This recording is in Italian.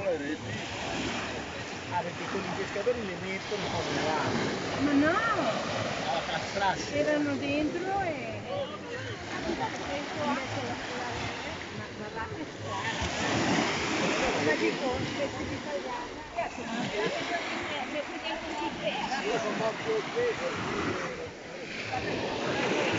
le reti. Ah, perché con i pescatori le mettono come là. Ma no! Alla castrassi. Erano dentro e... Ma va che strano. Ma dico, pezzi di italiana. Cazzo, ma metti dentro si ferma. Io sono morto spesso.